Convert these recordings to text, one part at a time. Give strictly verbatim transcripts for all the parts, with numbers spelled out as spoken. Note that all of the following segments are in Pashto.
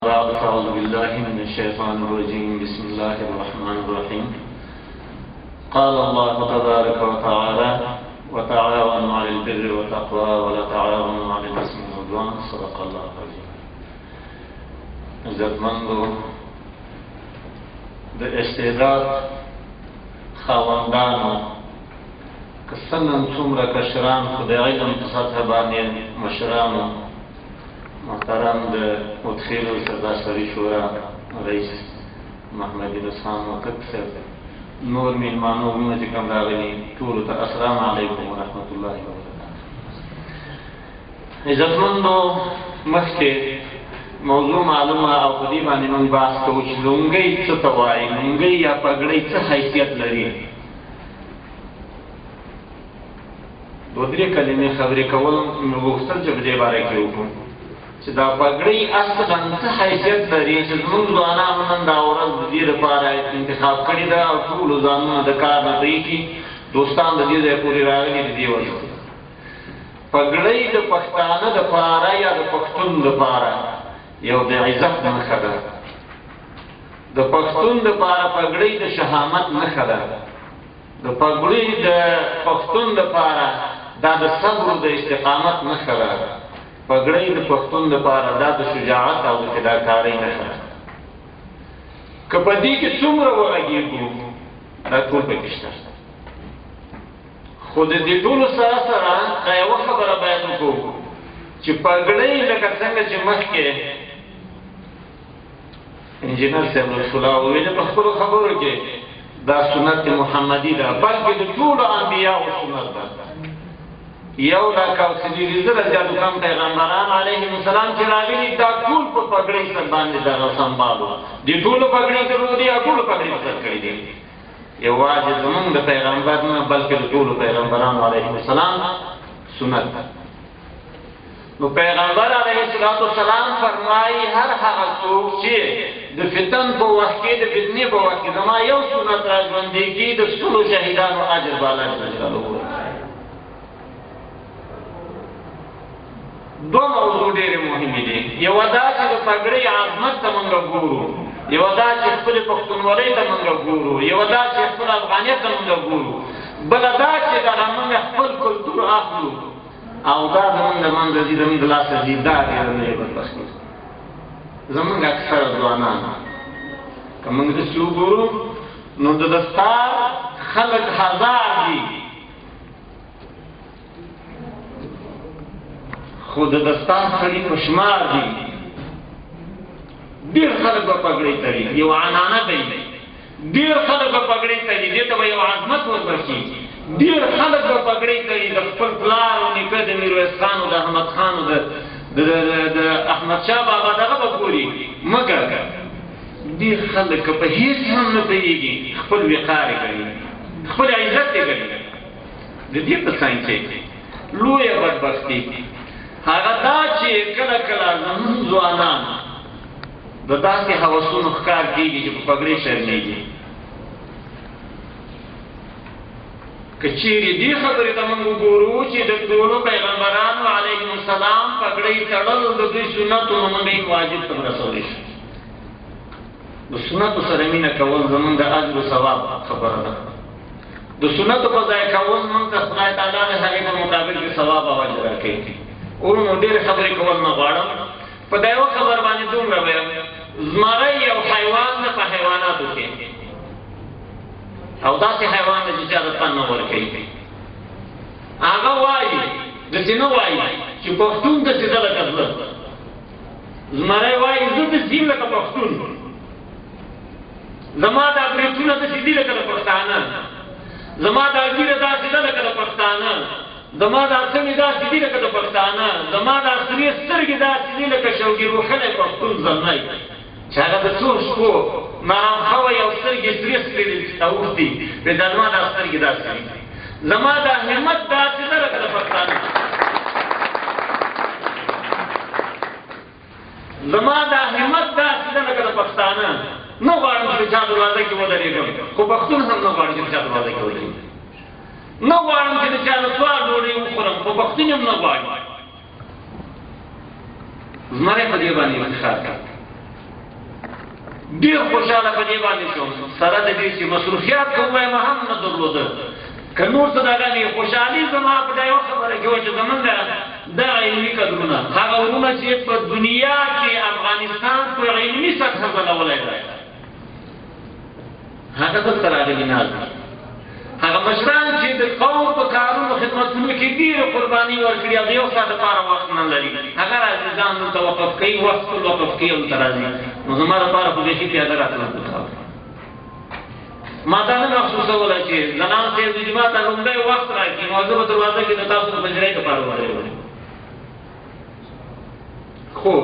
بعد فأعوذ بالله من الشيطان الرجيم بسم الله الرحمن الرحيم قال الله تبارك وتعالى وتعاونوا على البر والتقوى ولا تعاونوا على الإثم والعدوان صدق الله العظيم. عزتمندو د استعداد خاوندانو که څنګه څومره کشران خو د علم په سطحه باندې مشرانو محترم د مدخیل سردار سری شورا رئیس محمد رسان وقت صاحب نور میلمانو ومونه چې کوم راغلي ټولو ته السلام علیکم ورحمت الله وبرکاته. عزتمندو مخکې موضوع معلومه او په دې باندې موږ بحث کوو چې لونګۍ څه ته وایي، لونګۍ یا پګړۍ څه حیثیت لري. دوه درې کلمې خبرې کول مې غوښتل چې په دې باره کې وکړو چې دا پګړۍ اصلا څه حیثیت لري چې زموږ ځوانانو نن دا ورځ د دې لپاره انتخاب کړې ده او ټولو ځانونه د کار نه پرېږدي، دوستان د دې ځای پورې راغلي د دې وجه. پګړۍ د پښتانه دپاره یا د پښتون دپاره یو د عزت نښه ده. د پښتون دپاره پګړۍ د شهامت نښه ده. د پګړۍ د پښتون دپاره دا د صبر او د استقامت نښه ده. پګړۍ د پښتون دپاره دا د شجاعت او د فداکارۍ نښه ده. که په دې کې څومره وغږېږو دا ټول پکې شته، خو د دې ټولو سره سره دا یوه خبره باید وکړو چې پګړۍ لکه څنګه چې مخکې انجینر صاحب رسول الله وویل په خپلو خبرو کې دا سنت محمدي ده، بلکې د ټولو انبیاءو سنت ده. یو لاک او څلوېښت زره زیاتو کم پیغمبران علیهم السلام چې راغلي دا ټول په پګړۍ سر باندې دغه سمبالو دي، ټولو پګړۍ درلودې او ټولو پګړۍ سر کړي دي. یوازې زمونږ د پیغمبر نه بلکې د ټولو پیغمبرانو علیهم السلام سنت ده. نو پیغمبر علیه السلام فرمایي هر هغه څوک چې د فتن په وخت کې د فتنې په وخت کې زما یو سنت را ژوندی کړي د سلو شهیدانو اجر به الله جل جلاله ورکړي. دوه موضوع ډېرې مهمې دي. یوه دا چې د پګړۍ عظمت ته موږ ګورو، یوه دا چې خپلې پښتونولۍ ته موږ ګورو، یوه دا چې خپل افغانیت ته موږ ګورو، بله دا چې دغه موږ خپل کلتور اخلو او دا زمونږ د منځه ځي، زمونږ د لاسه ځي. دا ډېره لویه بدبختي ده. زمونږ اکثره ځوانان که موږ داسې وګورو نو د دستار خلک هزار دي، خو د دستار سړي په شمار دي. ډېر خلک به پګړۍ تړي، یو عنعنه دی. ډېر خلک به پګړۍ تړي، دې ته به یو عظمت وربخي. ډېر خلک به پګړۍ تړي، د خپل پلار او نیکه د میرویس خان او د احمد خان او د احمدشاه بابا دغه به ګوري. مګر ډېر خلک که په هېڅ هم نه پوهېږي خپل وقار یې کوي، خپل عزت یې کوي. د دې په څنګ کې لویه بدبختي هغه دا چې کله کله زموږ ځوانان د داسې هوسونو ښکار کېږي چې په پګړۍ شرمېږي. که چیرې دې خبرې ته موږ وګورو چې د ټولو پیغمبرانو علیهم السلام پګړۍ تړل د دوی سنتو نو موږ یې واجب ته رسولی شو. د سنتو سره مینه کول زموږ د اجر و ثواب خبره ده. د سنتو په ځای کول موږ ته خدای تعالی د هغې په مقابل کې ثواب او اجر راکوي. ورونو ډېرې خبرې کول نه غواړم، په دا یوه خبر باندې دومره وایم، زمری یو حیوان ده په حیواناتو کې، او داسې حیوان ده چې چا ته تن نه ورکوي. هغه وایي داسې نه وایي چې پښتون داسې ده لکه زه. زمری وایي زه داسې یم لکه پښتون، زما دا برېتونه داسې دي لکه د پښتانه، زما دا ږیره داسې ده لکه د پښتانه، زما دا څڼې داسې دي لکه د پښتانه، زما دا سرې سترګې داسې دي لکه شوګي روښلی پښتون زلمی چې هغه د څو شپو نارام شوی او سترګې سرې سرې اوښتي بې دا زما دا سترګې داسې دي. زما دا همت داسې ده لکه د پښتانه، زما دا همت داسې ده لکه د پښتانه. نه غواړم چې د چا دروازه کې ودرېږم، خو پښتون هم نه غواړي چې د چا دروازه کې ودرېږم. نه غواړم چې د چا د سوال ډوډۍ وخورم، خو پښتون هم نه غواړي. زمری په دې باندې افتخار کوي. ډېر خوشحاله په دې باندې شوم سره د دې چې مصروفیات کوم هم نه درلوده که نور څه دغه مې خوشحالي زما په دا یوه خبره کې وه چې زمونږ دغه علمي قدرونه هغه ورونه چې په دنیا کې افغانستان په علمي سطحه ځلولی دی هغه دلته راغلي ناز هغه مشران چې د قوم په کارونو خدمتونو کې ډېره قرباني ورکړي او د یو ساعت لپاره وخت نه لري هغه راځي ځان دلته وقف کوي وخت ټول وقف کوي او دلته راځي نو زما لپاره خو بیخي پیاده راتلل پکار ما دا نه محسوسوله چې زنان صاحب د جومات ته لومړی وخت راکړي نو زه به دروازه کې د تاسو د پنجرۍ دپاره ودرېږم خو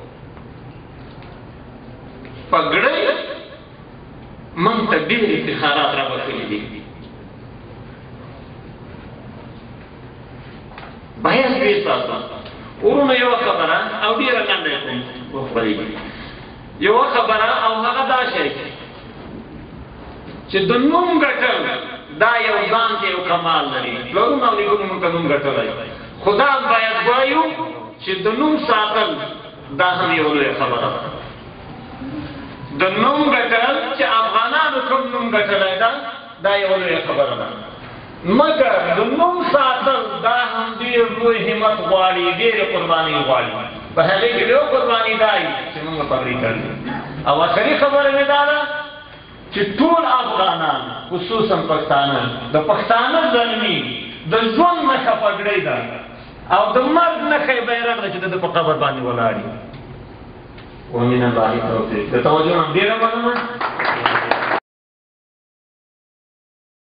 پګړۍ موږ ته ډېر افتخارات رابخلي دي باید ویې ساتو ورونو یوه خبره او ډېره لنډه یې کوم وخبرېږي یوه خبره او هغه دا شی چې د نوم ګټل دا یو ځان کې یو کمال لري پلرونو او نیکونو موږ ته نوم ګټلی خو دا باید وایو چې د نوم ساتل دا هم یو لویه خبره ده د نوم ګټل چې افغانانو کوم نوم ګټلی ده دا یو لویه خبره ده مګر د نوم ساتل دا هم ډېر لوی همت غواړي ډېرې قربانۍ غواړي په هغې کې یو قرباني دا وي چې موږ پګړۍ کړي او اخري خبره مې دا ده چې ټول افغانان خصوصا پښتانه د پښتانه زلمي د ژوند نښه پګړۍ ده او د مرګ نښه یې بیرغ ده چې د ده په قبر باندې ولاړ وي ومن الله توفیق د توجه هم ډېره مننه